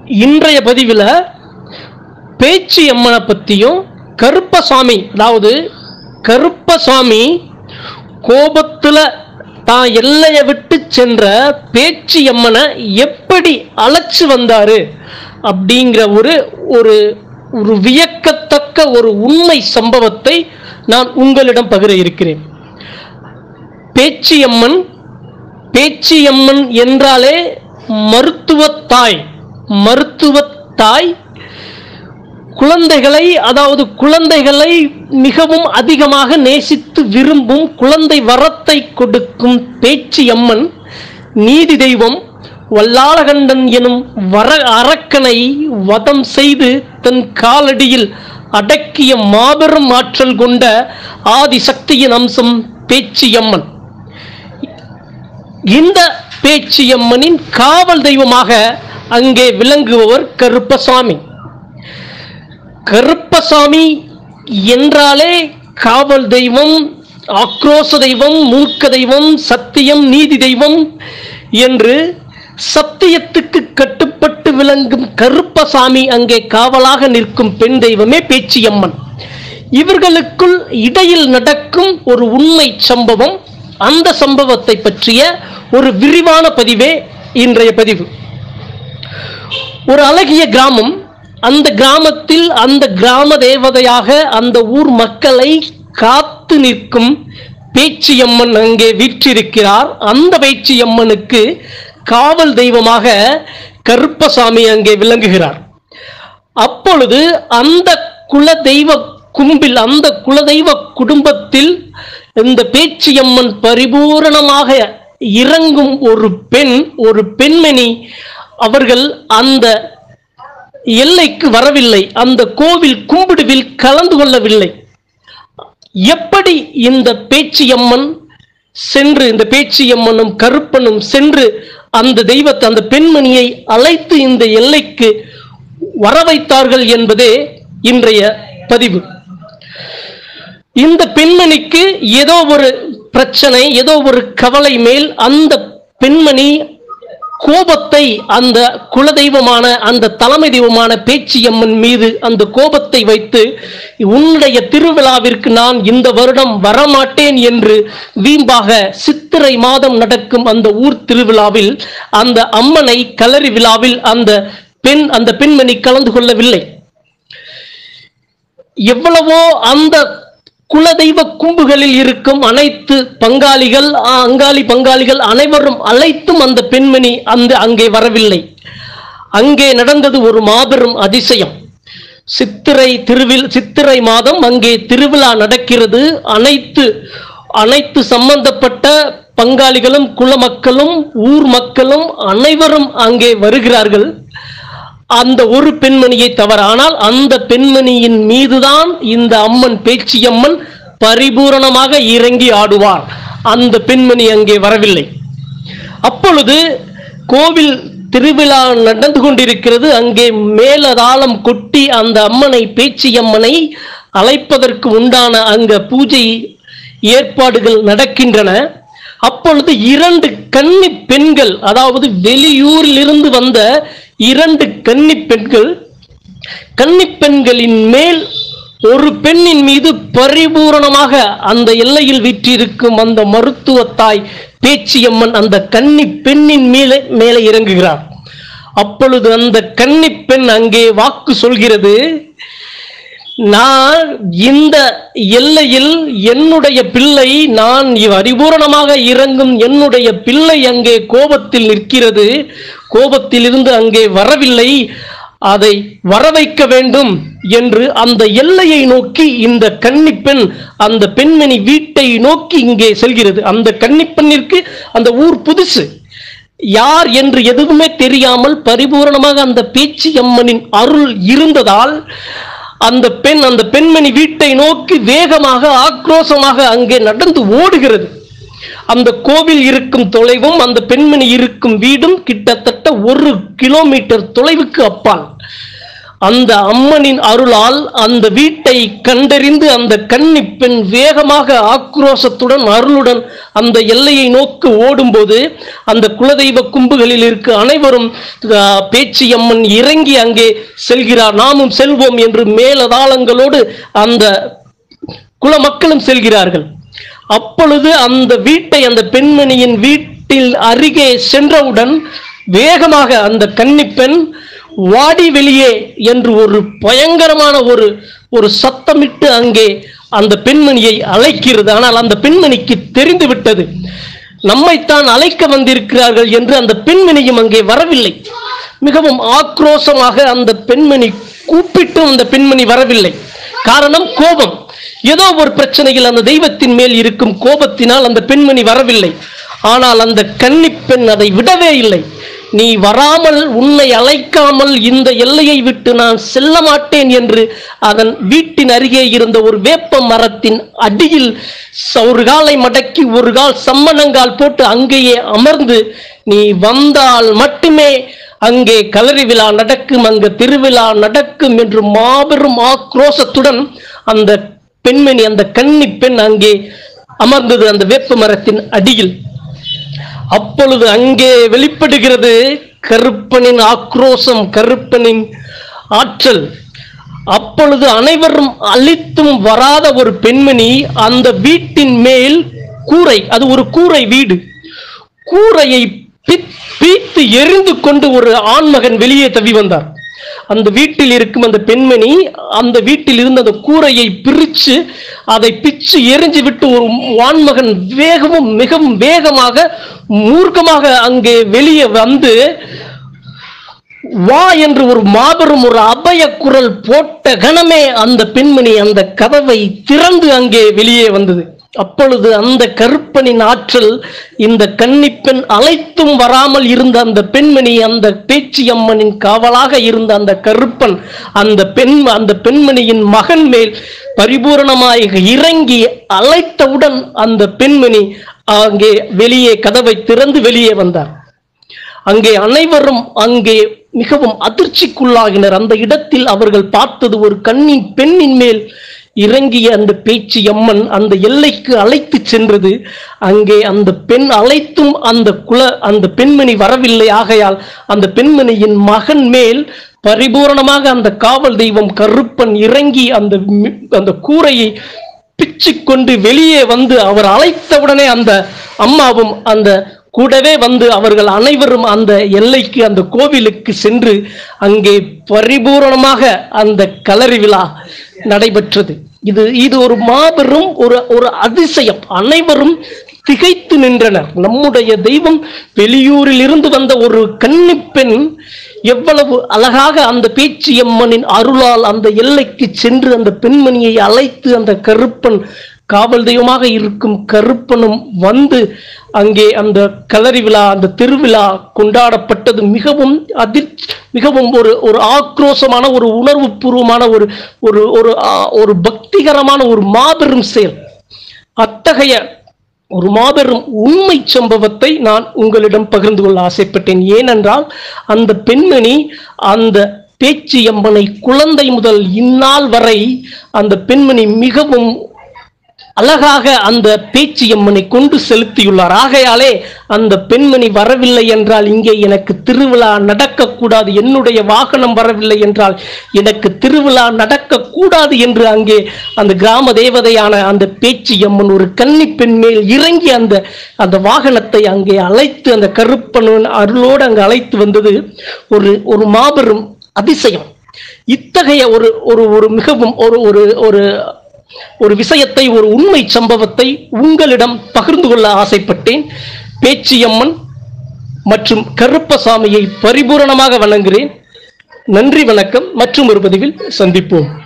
இன்றைய பதிவில் பேச்சி அம்மனை பற்றியும் கருப்பசாமி, அதாவது கருப்பசாமி கோபத்தில் தான் எல்லையை விட்டு சென்ற பேச்சி அம்மனை எப்படி அழைச்சு வந்தாரு அப்படிங்கிற ஒரு ஒரு வியக்கத்தக்க ஒரு உண்மை சம்பவத்தை நான் உங்களிடம் பகிர இருக்கிறேன். பேச்சியம்மன் என்றாலே மருத்துவத்தாய் குழந்தைகளை மிகவும் அதிகமாக நேசித்து விரும்பும், குழந்தை வரத்தை கொடுக்கும் பேச்சியம்மன் நீதி தெய்வம் வல்லாளகண்டன் எனும் அரக்கனை வதம் செய்து தன் காலடியில் அடக்கிய மாபெரும் ஆற்றல் கொண்ட ஆதிசக்தியின் அம்சம் பேச்சியம்மன். இந்த பேச்சியம்மனின் காவல் தெய்வமாக அங்கே விளங்குபவர் கருப்பசாமி. கருப்பசாமி என்றாலே காவல் தெய்வம், ஆக்ரோஷ தெய்வம், மூர்க்க தெய்வம், சத்தியம், நீதி தெய்வம் என்று சத்தியத்துக்கு கட்டுப்பட்டு விளங்கும் கருப்பசாமி அங்கே காவலாக நிற்கும் பெண் தெய்வமே பேச்சியம்மன். இவர்களுக்குள் இடையில் நடக்கும் ஒரு உண்மை சம்பவம், அந்த சம்பவத்தை பற்றிய ஒரு விரிவான பதிவே இன்றைய பதிவு. ஒரு அழகிய கிராமம், அந்த கிராமத்தில் அந்த கிராம தேவதையாக அந்த ஊர் மக்களை காத்து நிற்கும் பேச்சியம்மன் அங்கே வீற்றிருக்கிறார். அந்த பேச்சியம்மனுக்கு காவல் தெய்வமாக கருப்பசாமி அங்கே விளங்குகிறார். அப்பொழுது அந்த குலதெய்வ கும்பில், அந்த குலதெய்வ குடும்பத்தில் இந்த பேச்சியம்மன் பரிபூரணமாக இறங்கும் ஒரு பெண்மணி அவர்கள் அந்த எல்லைக்கு வரவில்லை, அந்த கோவில் கும்பிடுவில் கலந்து கொள்ளவில்லை. எப்படி இந்த பேச்சியம்மன் சென்று, இந்த பேச்சியம்மனும் கருப்பனும் சென்று அந்த தெய்வத்தை, அந்த பெண்மணியை அழைத்து இந்த எல்லைக்கு வர வைத்தார்கள் என்பதே இன்றைய பதிவு. இந்த பெண்மணிக்கு ஏதோ ஒரு பிரச்சனை, ஏதோ ஒரு கவலை மேல் அந்த பெண்மணி கோபத்தை, அந்த குலதெய்வமான, அந்த தலைமை தெய்வமான பேச்சியம்மன் மீது அந்த கோபத்தை வைத்து, உன்னுடைய திருவிழாவிற்கு நான் இந்த வருடம் வரமாட்டேன் என்று வீம்பாக சித்திரை மாதம் நடக்கும் அந்த ஊர் திருவிழாவில், அந்த அம்மனை கலரி விழாவில் அந்த பெண்மணி கலந்து கொள்ளவில்லை. எவ்வளவோ அந்த குலதெய்வ கும்புகளில் இருக்கும் அனைத்து பங்காளிகள், அங்காளி பங்காளிகள் அனைவரும் அழைத்தும் அந்த பெண்மணி அங்கே வரவில்லை. அங்கே நடந்தது ஒரு மாபெரும் அதிசயம். சித்திரை மாதம் அங்கே திருவிழா நடக்கிறது. அனைத்து சம்பந்தப்பட்ட பங்காளிகளும், குலமக்களும், ஊர் மக்களும் அனைவரும் அங்கே வருகிறார்கள். அந்த ஒரு பெண்மணியை தவிர. ஆனால் அந்த பெண்மணியின் மீதுதான் இந்த அம்மன் பேச்சியம்மன் பரிபூரணமாக இறங்கி ஆடுவார். அந்த பெண்மணி அங்கே வரவில்லை. அப்பொழுது கோவில் திருவிழா நடந்து கொண்டிருக்கிறது. அங்கே மேலதாளம் கொட்டி அந்த அம்மனை, பேச்சியம்மனை அழைப்பதற்கு உண்டான அங்க பூஜை ஏற்பாடுகள் நடக்கின்றன. அப்பொழுது 2 கன்னி பெண்கள், அதாவது வெளியூரில் இருந்து வந்த 2 கன்னிப்பெண்களின் மேல் ஒரு பெண்ணின் மீது பரிபூரணமாக அந்த எல்லையில் வீற்றிருக்கும் அந்த மருத்துவத்தாய் பேச்சியம்மன் அந்த கன்னி பெண்ணின் மேலே இறங்குகிறார். அப்பொழுது அந்த கன்னிப்பெண் அங்கே வாக்கு சொல்கிறது, நான் இந்த எல்லையில் என்னுடைய பிள்ளை, நான் பரிபூரணமாக இறங்கும் என்னுடைய பிள்ளை அங்கே கோபத்தில் நிற்கிறது, கோபத்திலிருந்து அங்கே வரவில்லை, அதை வர வைக்க வேண்டும் என்று அந்த எல்லையை நோக்கி இந்த கன்னிப்பெண், அந்த பெண்மணி வீட்டை நோக்கி இங்கே செல்கிறது. அந்த கன்னிப்பெண்ணிற்கு அந்த ஊர் புதுசு, யார் என்று எதுவுமே தெரியாமல் பரிபூரணமாக அந்த பேச்சியம்மனின் அருள் இருந்ததால் அந்த பெண்மணி வீட்டை நோக்கி வேகமாக, ஆக்ரோஷமாக அங்கே நடந்து ஓடுகிறது. அந்த கோவில் இருக்கும் தொலைவும் அந்த பெண்மணி இருக்கும் வீடும் கிட்டத்தட்ட 1 கிலோமீட்டர் தொலைவுக்கு அப்பால். அந்த அம்மனின் அருளால் அந்த வீட்டை கண்டறிந்து அந்த கன்னி பெண் வேகமாக ஆக்ரோஷத்துடன் அருளுடன் அந்த எல்லையை நோக்கி ஓடும்போது அந்த குலதெய்வ கும்புகளில் இருக்க அனைவரும் பேச்சியம்மன் இறங்கி அங்கே செல்கிறார். நாமும் செல்வோம் என்று மேலதாளங்களோடு அந்த குல மக்களும் செல்கிறார்கள். அப்பொழுது அந்த வீட்டை அந்த பெண்மணியின் வீட்டில் அருகே சென்றவுடன் வேகமாக அந்த கன்னிப்பெண் வாடி வெளியே என்று ஒரு பயங்கரமான ஒரு சத்தமிட்டு அங்கே அந்த பெண்மணியை அழைக்கிறது. ஆனால் அந்த பெண்மணிக்கு தெரிந்து விட்டது, நம்மைத்தான் அழைக்க வந்திருக்கிறார்கள் என்று. அந்த பெண்மணியும் அங்கே வரவில்லை. மிகவும் ஆக்ரோஷமாக அந்த பெண்மணி கூப்பிட்டும் அந்த பெண்மணி வரவில்லை. காரணம் கோபம். ஏதோ ஒரு பிரச்சனையில் அந்த தெய்வத்தின் மேல் இருக்கும் கோபத்தினால் அந்த பெண்மணி வரவில்லை. ஆனால் அந்த கன்னிப்பெண் அதை விடவே இல்லை. நீ வராமல், உன்னை அழைக்காமல் இந்த எல்லையை விட்டு நான் செல்ல மாட்டேன் என்று அதன் வீட்டின் அருகே இருந்த ஒரு வேப்ப மரத்தின் அடியில் ஒரு காலை மடக்கி ஒரு கால் சம்மணங்கால் போட்டு அங்கேயே அமர்ந்து, நீ வந்தால் மட்டுமே அங்கே கலரி விழா நடக்கும், அங்கு திருவிழா நடக்கும் என்று மாபெரும் ஆக்ரோஷத்துடன் அந்த பெண்மணி, அந்த கன்னி பெண் அங்கே அமர்ந்தது அந்த வேப்ப மரத்தின் அடியில். அப்பொழுது அங்கே வெளிப்படுகிறது கருப்பனின் ஆக்ரோஷம், கருப்பனின் ஆற்றல். அப்பொழுது அனைவரும் அழித்தும் வராத ஒரு பெண்மணி அந்த வீட்டின் மேல் கூரை, அது ஒரு கூரை வீடு, கூரையை பீத்து எரிந்து கொண்டு ஒரு ஆண்மகன் வெளியே தவி வந்தார். அந்த வீட்டில் இருக்கும் அந்த பெண்மணி அந்த வீட்டில் இருந்த அந்த கூரையை பிரித்து அதை பிச்சு எரிஞ்சு விட்டு ஒரு ஆண்மகன் மிகவும் வேகமாக மூர்க்கமாக அங்கே வெளியே வந்து வா என்று ஒரு மாபெரும் ஒரு அபய குரல் போட்ட கணமே அந்த பெண்மணி அந்த கதவை திறந்து அங்கே வெளியே வந்தது. அப்பொழுது அந்த கருப்பனின் ஆற்றல், இந்த கன்னிப்பெண் அழைத்தும் வராமல் இருந்த அந்த பெண்மணி, அந்த பேச்சியம்மனின் காவலாக இருந்த அந்த கருப்பன் அந்த பெண்மணியின் மகன் மேல் பரிபூரணமாக இறங்கி அழைத்தவுடன் அந்த பெண்மணி அங்கே வெளியே கதவை திறந்து வெளியே வந்தார். அங்கே அனைவரும் அங்கே மிகவும் அதிர்ச்சிக்குள்ளாகினர். அந்த இடத்தில் அவர்கள் பார்த்தது ஒரு பெண்ணின் மேல் இறங்கிய அந்த பேச்சியம்மன் அந்த எல்லைக்கு அழைத்து சென்றது. அங்கே அந்த பெண் அழைத்தும் அந்த பெண்மணி வரவில்லை. ஆகையால் அந்த பெண்மணியின் மகன் மேல் பரிபூரணமாக அந்த காவல் தெய்வம் கருப்பன் இறங்கி அந்த கூரையை பிச்சு கொண்டு வெளியே வந்து அவர் அழைத்தவுடனே அந்த அம்மாவும் அந்த கூடவே வந்து அவர்கள் அனைவரும் அந்த எல்லைக்கு, அந்த கோவிலுக்கு சென்று அங்கே பரிபூரணமாக அந்த கலரி விழா நடைபெற்றது. இது ஒரு மாபெரும் ஒரு அதிசயம். அனைவரும் திகைத்து நின்றனர். நம்முடைய தெய்வம் வெளியூரில் இருந்து வந்த ஒரு கன்னிப்பெண் எவ்வளவு அழகாக அந்த பேச்சியம்மனின் அருளால் அந்த எல்லைக்கு சென்று அந்த பெண்மணியை அழைத்து அந்த கருப்பன், காவல் தெய்வமாக இருக்கும் கருப்பனும் வந்து அங்கே அந்த கலரி விழா, அந்த திருவிழா கொண்டாடப்பட்டது. மிகவும் ஒரு ஆக்ரோஷமான, ஒரு உணர்வு பூர்வமான, ஒரு பக்திகரமான ஒரு மாபெரும் செயல். அத்தகைய ஒரு மாபெரும் உண்மை சம்பவத்தை நான் உங்களிடம் பகிர்ந்து கொள்ள ஆசைப்பட்டேன். ஏனென்றால் அந்த பெண்மணி அந்த பேச்சியம்மனை குழந்தை முதல் இந்நாள் வரை அந்த பெண்மணி மிகவும் அழகாக அந்த பேச்சியம்மனை கொண்டு செலுத்தியுள்ளார். ஆகையாலே அந்த பெண்மணி வரவில்லை என்றால் இங்கே எனக்கு திருவிழா நடக்கக்கூடாது, என்னுடைய வாகனம் வரவில்லை என்றால் எனக்கு திருவிழா நடக்கக்கூடாது என்று அங்கே அந்த கிராம தேவதையான அந்த பேச்சியம்மன் ஒரு கன்னி பெண் மேல் இறங்கி அந்த வாகனத்தை அங்கே அழைத்து அந்த கருப்பனின் அருளோடு அங்கு அழைத்து வந்தது ஒரு மாபெரும் அதிசயம். இத்தகைய ஒரு மிகவும் ஒரு விஷயத்தை, ஒரு உண்மை சம்பவத்தை உங்களிடம் பகிர்ந்து கொள்ள ஆசைப்பட்டேன். பேச்சியம்மன் மற்றும் கருப்பசாமியை பரிபூரணமாக வணங்குகிறேன். நன்றி, வணக்கம். மற்றும் ஒரு பதிவில் சந்திப்போம்.